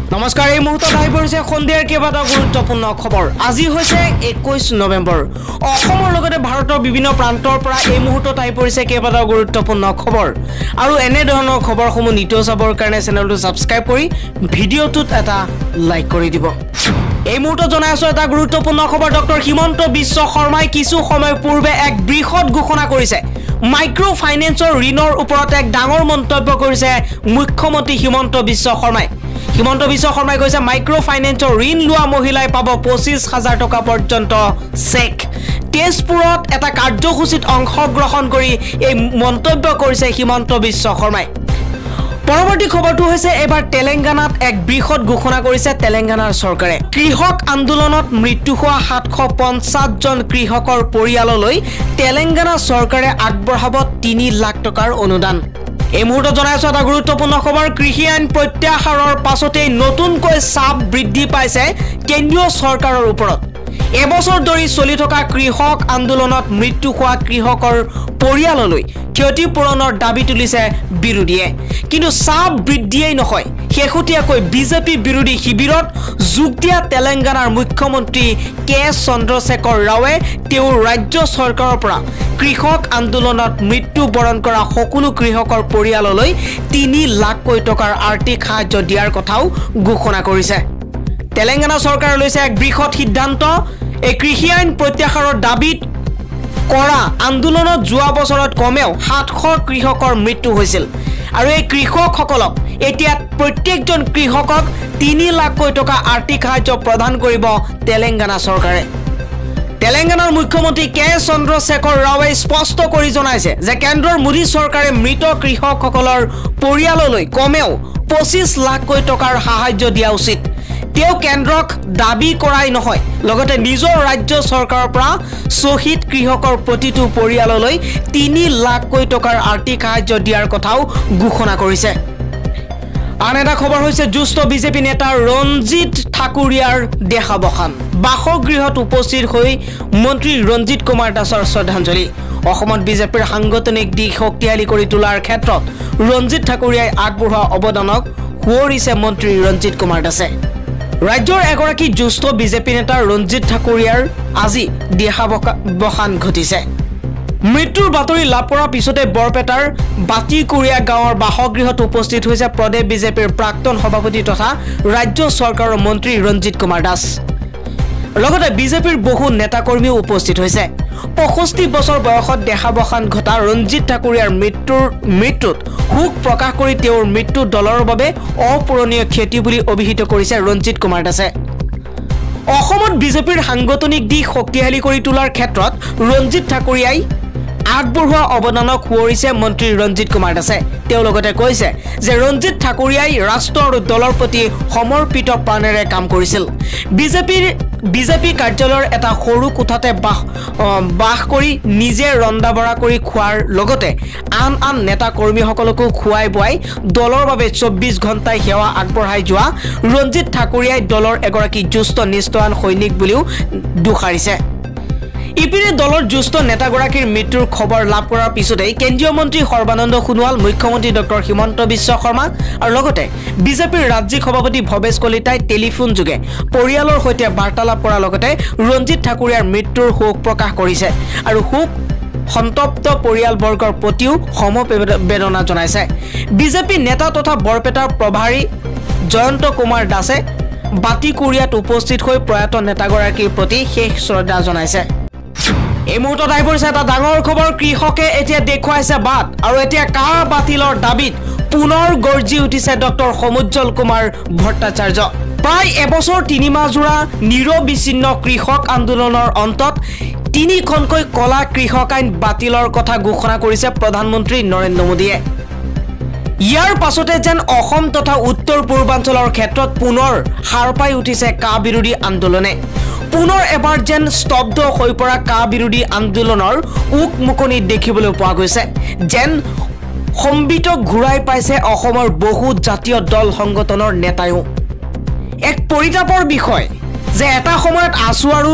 নমস্কাৰ এই মুহূৰ্তত আহি পৰিছে সন্ধিয়াৰ কেইবাটাও গুৰুত্বপূৰ্ণ খবৰ আজি হৈছে 21 নৱেম্বৰ অসমৰ লগতে ভাৰতৰ বিভিন্ন প্ৰান্তৰ পৰা এই মুহূৰ্তত আহি পৰিছে কেইবাটাও গুৰুত্বপূৰ্ণ খবৰ আৰু এনে ধৰণৰ খবৰসমূহ নিতৌ চাবৰ কাৰণে চেনেলটো সাবস্ক্ৰাইব কৰি ভিডিঅ'টোত এটা লাইক কৰি দিব এই মুহূৰ্তত জনাই আছো এটা গুৰুত্বপূৰ্ণ খবৰ ডক্টৰ হিমন্ত বিশ্ব শৰ্মাই কিছু সময় পূৰ্বে এক বৃহৎ ঘোষণা কৰিছে মাইক্ৰ'ফাইনেন্সৰ ঋণৰ ওপৰত এক ডাঙৰ মন্তব্য কৰিছে মুখ্যমন্ত্ৰী হিমন্ত বিশ্ব শৰ্মাই হিমন্ত বিশ্ব শৰ্মাই কৈছে মাইক্ৰ'ফাইনেন্সৰ ঋণ লোৱা মহিলাই পাব 25,000 টকা পৰ্যন্ত চেক তেজপুৰত এটা কাৰ্যসূচীত অংশগ্ৰহণ কৰি এই মন্তব্য কৰিছে হিমন্ত বিশ্ব শৰ্মাই পৰৱৰ্তী খবৰটো হৈছে এবাৰ তেলেংগানাত এক বৃহৎ ঘোষণা কৰিছে তেলেংগানাৰ চৰকাৰে কৃষক আন্দোলনত মৃত্যু হোৱা 750 জন কৃষকৰ পৰিয়াললৈ তেলেংগানা চৰকাৰে আগবঢ়াব 3 লাখ টকাৰ অনুদান এই মুহূৰ্তত জনাই আছো এটা গুৰুত্বপূৰ্ণ খবৰ কৃষি আইন প্ৰত্যাহাৰৰ পাছতে নতুনকৈ চাপ বৃদ্ধি পাইছে কেন্দ্ৰীয় চৰকাৰৰ ওপৰত এবছৰ ধৰি চলি থকা কৃষক আন্দোলনত মৃত্যু হোৱা কৃষকৰ পৰিয়াললৈ ক্ষতিপূৰণৰ দাবী তুলিছে বিৰোধীয়ে কিন্তু চাপ বৃদ্ধিয়েই নহয় শেহতীয়াকৈ বিজেপি বিৰোধী শিবিৰত যোগ দিয়া তেলেংগানাৰ মুখ্যমন্ত্ৰী কে চন্দ্ৰশেখৰ ৰাৱে তেওঁৰ ৰাজ্য চৰকাৰৰ পৰা কৃষক আন্দোলনত মৃত্যু বৰণ কৰা সকলো কৃষকৰ পৰিয়াললৈ 3 লাখ টকাৰ আৰ্থিক সাহায্য দিয়াৰ কথাও ঘোষণা কৰিছে তেলেংগানা চৰকাৰে লৈছে এক বৃহৎ সিদ্ধান্ত এই কৃষি আইন প্ৰত্যাহাৰৰ দাবীত কৰা আন্দোলনত যোৱা বছৰত কমেও 700 কৃষকৰ মৃত্যু হৈছিল আৰু এই কৃষকসকলক এতিয়া প্ৰত্যেকজন কৃষকক 3 লাখ টকা আৰ্থিক সাহায্য প্ৰদান কৰিব তেলেংগানা চৰকাৰে তেলেংগানাৰ মুখ্যমন্ত্ৰী কে চন্দ্ৰশেখৰ ৰাৱে স্পষ্ট কৰি জনাইছে যে কেন্দ্ৰৰ মোদী চৰকাৰে মৃত কৃষকসকলৰ পৰিয়াললৈ কমেও 25 লাখ টকাৰ সাহায্য দিয়া উচিত তেওঁ কেন্দ্ৰক দাবী কৰাই নহয় লগতে নিজৰ ৰাজ্য চৰকাৰৰ পৰা শহীদ কৃষকৰ প্ৰতিটো পৰিয়াললৈ 3 লাখ টকাৰ আৰ্থিক সাহায্য দিয়াৰ কথাও ঘোষণা কৰিছে আন এটা খবৰ হৈছে জ্যেষ্ঠ বিজেপি নেতা ৰঞ্জিত ঠাকুৰীয়াৰ দেহাৱসান বাসগৃহত উপস্থিত হৈ মন্ত্ৰী ৰঞ্জিত কুমাৰ দাসৰ শ্ৰদ্ধাঞ্জলি অসমত বিজেপিৰ সাংগঠনিক দিশ শক্তিশালী কৰি তোলাৰ ক্ষেত্ৰত ৰঞ্জিত ঠাকুৰীয়াই আগবঢ়োৱা অৱদানক সুঁৱৰিছে মন্ত্ৰী ৰঞ্জিত কুমাৰ দাসে ৰাজ্যৰ এগৰাকী জ্যেষ্ঠ বিজেপি নেতা ৰঞ্জিত ঠাকুৰীয়াৰ আজি দেহাৱসান ঘটিছে মৃত্যুৰ বাতৰি লাভ কৰাৰ পিছতে বৰপেটাৰ বাতিকুৰিয়া গাঁৱৰ বাসগৃহত উপস্থিত হৈছে প্ৰদেশ বিজেপিৰ প্ৰাক্তন সভাপতি তথা ৰাজ্য চৰকাৰৰ মন্ত্ৰী ৰঞ্জিত কুমাৰ দাস লগতে বিজেপিৰ বহু নেতাকৰ্মীও উপস্থিত হৈছে 65 বছৰ বয়সত দেহাৱসান ঘটা ৰঞ্জিত ঠাকুৰীয়াৰ মৃত্যুত শোক প্ৰকাশ কৰি তেওঁৰ মৃত্যু দলৰ বাবে অপূৰণীয় ক্ষতি বুলি অভিহিত কৰিছে ৰঞ্জিত কুমাৰ দাসে অসমত বিজেপিৰ সাংগঠনিক দিশ শক্তিশালী কৰি তোলাৰ ক্ষেত্ৰত ৰঞ্জিত ঠাকুৰীয়াই আগবঢ়োৱা অৱদানক সুঁৱৰিছে মন্ত্ৰী ৰঞ্জিত কুমাৰ দাসে তেওঁ লগতে কৈছে যে ৰঞ্জিত ঠাকুৰীয়াই ৰাষ্ট্ৰ আৰু দলৰ প্ৰতি সমৰ্পিত প্ৰাণেৰে কাম কৰিছিল বিজেপি কাৰ্যালয়ৰ এটা সৰু কোঠাতে বাস কৰি নিজে ৰন্ধা বঢ়া কৰি খোৱাৰ লগতে আন নেতা কৰ্মীসকলকো খুৱাই বুৱাই দলৰ বাবে 24 ঘণ্টাই সেৱা আগবঢ়াই যোৱা ৰঞ্জিত ঠাকুৰীয়াই দলৰ এগৰাকী জ্যেষ্ঠ নিষ্ঠাৱান সৈনিক বুলিও দোষাৰিছে ইপিনে দলৰ জ্যেষ্ঠ নেতাগৰাকীৰ মৃত্যুৰ খবৰ লাভ কৰাৰ পিছতে কেন্দ্ৰীয় মন্ত্ৰী সৰ্বানন্দ সোণোৱাল মুখ্যমন্ত্ৰী ডক্টৰ হিমন্ত বিশ্ব শৰ্মা আৰু লগতে বিজেপিৰ ৰাজ্যিক সভাপতি ভৱেশ কলিতাই টেলিফোন যোগে পৰিয়ালৰ সৈতে বাৰ্তালাপ কৰাৰ লগতে ৰঞ্জিত ঠাকুৰীয়াৰ মৃত্যুৰ শোক প্ৰকাশ কৰিছে আৰু শোক সন্তপ্ত পৰিয়ালবৰ্গৰ প্ৰতিও সমবেদনা জনাইছে বিজেপি নেতা তথা বৰপেটাৰ প্ৰভাৰী জয়ন্ত কুমাৰ দাসে বাতিকুৰিয়াত উপস্থিত হৈ প্ৰয়াত নেতাগৰাকীৰ প্ৰতি শেষ শ্ৰদ্ধা জনাইছে এই মুহূৰ্তত আহি পৰিছে এটা ডাঙৰ খবৰ কৃষকে এতিয়া দেখুৱাইছে বাট আৰু এতিয়া কাৰ বাতিলৰ দাবীত পুনৰ গৰ্জি উঠিছে ডক্টৰ সমুজ্জ্বল কুমাৰ ভট্টাচাৰ্য প্ৰায় এবছৰ 3 মাহ জোৰা নিৰবিচ্ছিন্ন কৃষক আন্দোলনৰ অন্তত 3খনকৈ কলা কৃষক আইন বাতিলৰ কথা ঘোষণা কৰিছে প্ৰধানমন্ত্ৰী নৰেন্দ্ৰ মোদীয়ে ইয়াৰ পাছতে যেন অসম তথা উত্তৰ পূৰ্বাঞ্চলৰ ক্ষেত্ৰত পুনৰ হাৰ পাই উঠিছে কা বিৰোধী আন্দোলনে পুনৰ এবাৰ যেন স্তব্ধ হৈ পৰা কা বিৰোধী আন্দোলনৰ উকমুকনি দেখিবলৈ পোৱা গৈছে যেন সম্বিত ঘূৰাই পাইছে অসমৰ বহু জাতীয় দল সংগঠনৰ নেতায়ো এক পৰিতাপৰ বিষয় যে এটা সময়ত আছু আৰু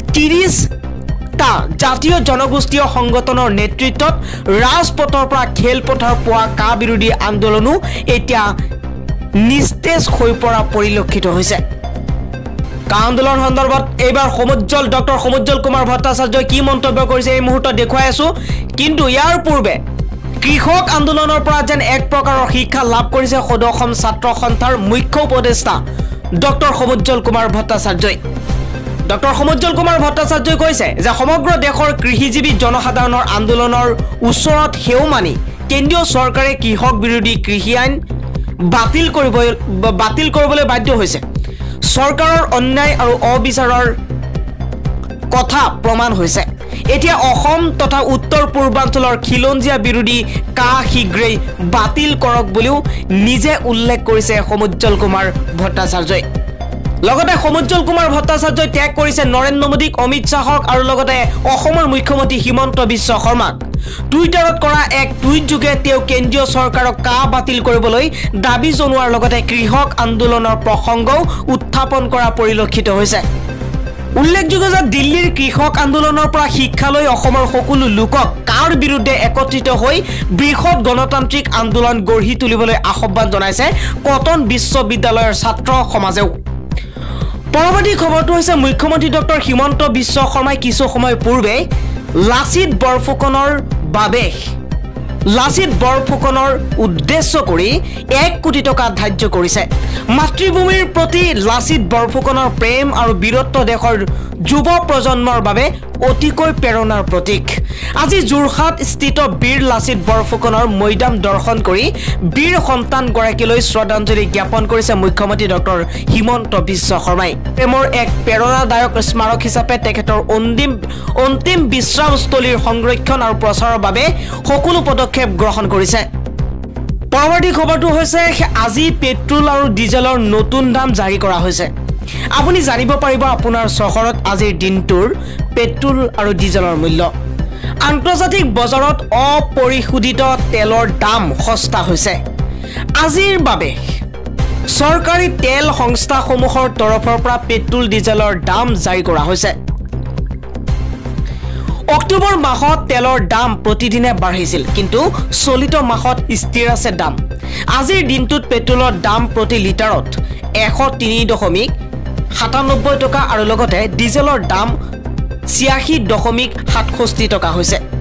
30টা জাতীয় জনগোষ্ঠীয় সংগঠনৰ নেতৃত্বত ৰাজপথৰ পৰা খেলপথাৰ পোৱা কা বিৰোধী আন্দোলনো এতিয়া নিস্তেজ হৈ পৰা পৰিলক্ষিত হৈছে আন্দোলন সন্দৰ্ভত এইবাৰ ডক্টৰ সমুজ্জ্বল কুমাৰ ভট্টাচাৰ্যই কি মন্তব্য কৰিছে এই মুহূৰ্তত দেখুৱাই আছো কিন্তু ইয়াৰ পূৰ্বে কৃষক আন্দোলনৰ পৰা যেন এক প্ৰকাৰৰ শিক্ষা লাভ কৰিছে অসম ছাত্ৰ সন্থাৰ মুখ্য উপদেষ্টা ডক্টৰ সমুজ্জ্বল কুমাৰ ভট্টাচাৰ্যই ডক্টৰ সমুজ্জ্বল কুমাৰ ভট্টাচাৰ্যই কৈছে যে সমগ্ৰ দেশৰ কৃষিজীৱী জনসাধাৰণৰ আন্দোলনৰ ওচৰত হেও মানি কেন্দ্ৰীয় চৰকাৰে কৃষক বিৰোধী কৃষি আইন বাতিল কৰিবলৈ বাধ্য হৈছে চৰকাৰৰ অন্যায় আৰু অবিচাৰৰ কথা প্ৰমাণ হৈছে এতিয়া অসম তথা উত্তৰ পূৰ্বাঞ্চলৰ খিলঞ্জীয়া বিৰোধী শীঘ্ৰেই বাতিল কৰক বুলিও নিজে উল্লেখ কৰিছে সমুজ্জ্বল কুমাৰ ভট্টাচাৰ্যই লগতে সমুজ্জ্বল কুমাৰ ভট্টাচাৰ্যই ত্যাগ কৰিছে নৰেন্দ্ৰ মোদীক অমিত শাহক আৰু লগতে অসমৰ মুখ্যমন্ত্ৰী হিমন্ত বিশ্ব শৰ্মাক টুইটাৰত কৰা এক টুইট যোগে তেওঁ কেন্দ্ৰীয় চৰকাৰক বাতিল কৰিবলৈ দাবী জনোৱাৰ লগতে কৃষক আন্দোলনৰ প্ৰসংগও উত্থাপন কৰা পৰিলক্ষিত হৈছে উল্লেখযোগ্য যে দিল্লীৰ কৃষক আন্দোলনৰ পৰা শিক্ষা লৈ অসমৰ সকলো লোকক কাৰ বিৰুদ্ধে একত্ৰিত হৈ বৃহৎ গণতান্ত্ৰিক আন্দোলন গঢ়ি তুলিবলৈ আহ্বান জনাইছে কটন বিশ্ববিদ্যালয়ৰ ছাত্ৰ সমাজেও পৰৱৰ্তী খবৰটো হৈছে মুখ্যমন্ত্ৰী ডক্টৰ হিমন্ত বিশ্ব শৰ্মাই কিছু সময় পূৰ্বে লাচিত বৰফুকনৰ উদ্দেশ্য কৰি 1 কোটি টকা ধাৰ্য কৰিছে মাতৃভূমিৰ প্ৰতি লাচিত বৰফুকনৰ প্ৰেম আৰু বীৰত্ব দেশৰ যুৱ প্ৰজন্মৰ বাবে অতিকৈ প্ৰেৰণাৰ প্ৰতীক আজি যোৰহাট স্থিত বীৰ লাচিত বৰফুকনৰ মৈদাম দৰ্শন কৰি বীৰ সন্তান গৰাকীলৈ শ্ৰদ্ধাঞ্জলি জ্ঞাপন কৰিছে মুখ্যমন্ত্ৰী ডক্টৰ হিমন্ত বিশ্ব শৰ্মাই প্ৰেমৰ এক প্ৰেৰণাদায়ক স্মাৰক হিচাপে তেখেতৰ অন্তিম বিশ্ৰামস্থলীৰ সংৰক্ষণ আৰু প্ৰচাৰৰ বাবে সকলো পদক্ষেপ গ্ৰহণ কৰিছে পৰৱৰ্তী খবৰটো হৈছে আজি পেট্ৰল আৰু ডিজেলৰ নতুন দাম জাৰি কৰা হৈছে আপুনি জানিব পাৰিব আপোনাৰ চহৰত আজিৰ দিনটোৰ পেট্ৰল আৰু ডিজেলৰ মূল্য আন্তৰ্জাতিক বজাৰত অপৰিশোধিত তেলৰ দাম সস্তা হৈছে আজিৰ বাবে চৰকাৰী তেল সংস্থাসমূহৰ তৰফৰ পৰা পেট্ৰল ডিজেলৰ দাম জাৰি কৰা হৈছে অক্টোবৰ মাহত তেলৰ দাম প্ৰতিদিনে বাঢ়িছিল কিন্তু চলিত মাহত স্থিৰ আছে দাম আজিৰ দিনটোত পেট্ৰলৰ দাম প্ৰতি লিটাৰত 103.97 টকা আৰু লগতে ডিজেলৰ দাম 86.67 টকা হৈছে